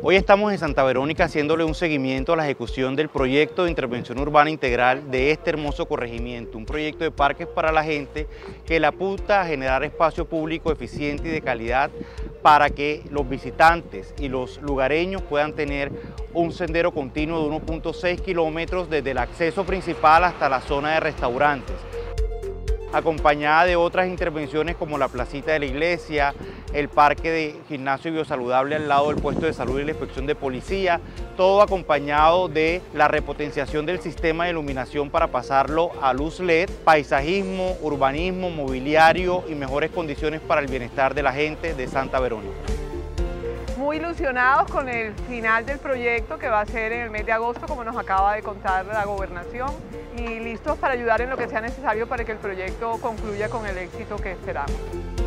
Hoy estamos en Santa Verónica haciéndole un seguimiento a la ejecución del proyecto de intervención urbana integral de este hermoso corregimiento, un proyecto de parques para la gente que le apunta a generar espacio público eficiente y de calidad para que los visitantes y los lugareños puedan tener un sendero continuo de 1.6 kilómetros desde el acceso principal hasta la zona de restaurantes, acompañada de otras intervenciones como la placita de la iglesia, el parque de gimnasio biosaludable al lado del puesto de salud y la inspección de policía, todo acompañado de la repotenciación del sistema de iluminación para pasarlo a luz LED, paisajismo, urbanismo, mobiliario y mejores condiciones para el bienestar de la gente de Santa Verónica. Muy ilusionados con el final del proyecto que va a ser en el mes de agosto, como nos acaba de contar la gobernación, y listos para ayudar en lo que sea necesario para que el proyecto concluya con el éxito que esperamos.